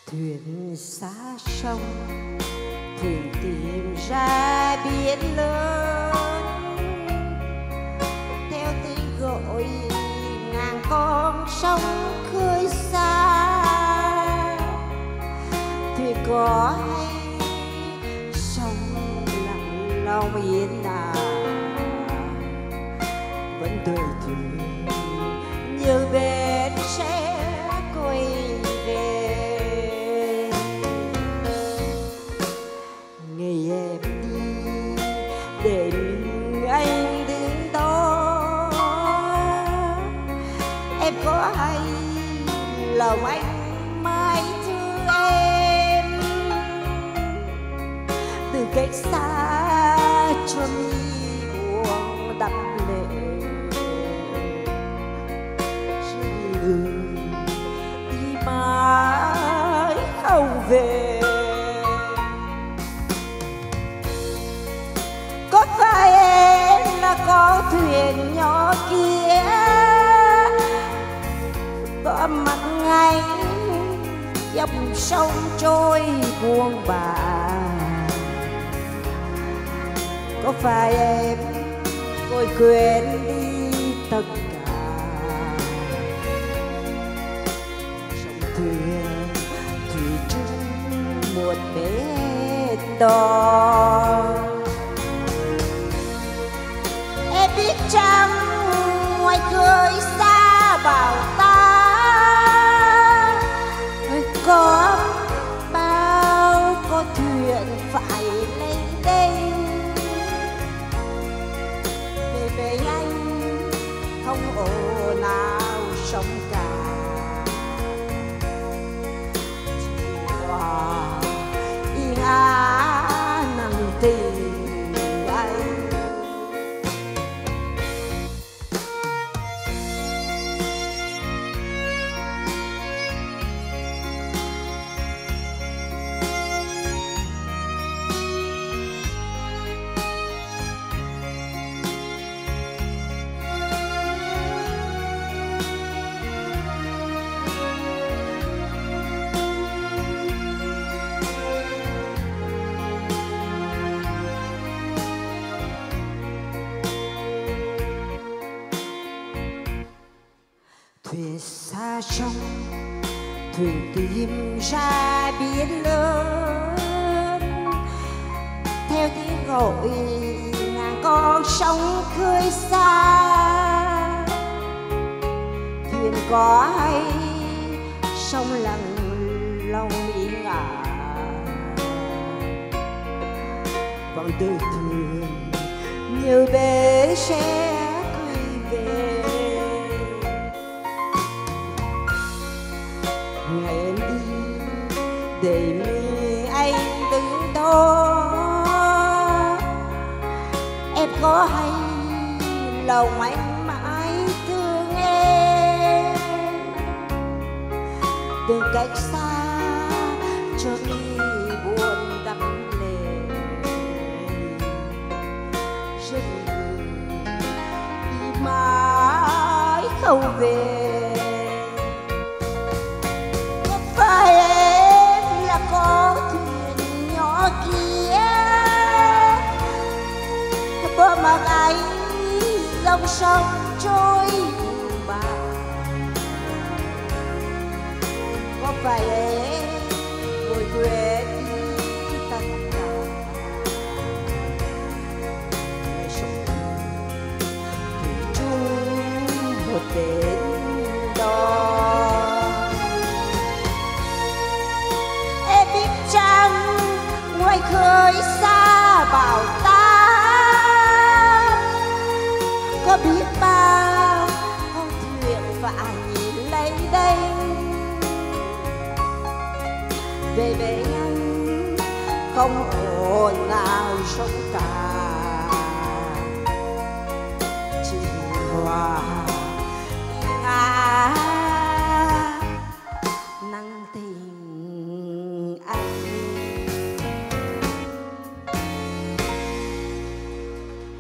Thuyền xa sông, thuyền tìm ra biển lớn, theo tiếng gọi ngàn con sông khơi xa. Thuyền có hay sông lặng lòng yên vẫn đợi thuyền như bên sẽ quay về. Ngày em đi để anh đứng đó, em có hay lòng anh mãi thương em. Từ cách xa cho mi buồn đắm lệ, đi mãi không về. Có phải em là con thuyền nhỏ kia có mặt ngay dòng sông trôi buông bà? Có phải em tôi quên đi tất cả? Sông thuyền thủy chung một bến đò. Em biết chăng ngoài khơi xa bảo ta có bao con thuyền phải lên đây. Về anh không ồn nào sông cả, chỉ hòa yên ả nặng tình anh. Thuyền xa sông, thuyền tìm ra biển lớn, theo tiếng gọi ngàn con sông khơi xa. Thuyền có hay sông lặng lòng yên ả vẫn đợi thuyền như bể sẽ quay về. Ngày em đi để mi anh đứng đó, em có hay lòng anh mãi thương em. Từ cách xa cho mi buồn đắm lệ, rất người đi mãi không về. Phải em là con thuyền nhỏ kia có mặt anh dòng sông trôi bà? Có phải em vội quên đi tất cả? Sông thủy chung một bến đò. Ngoài khơi xa bảo ta có biết bao con thuyền phải lấy đây. Về anh không ồn nào sông cả, chỉ hòa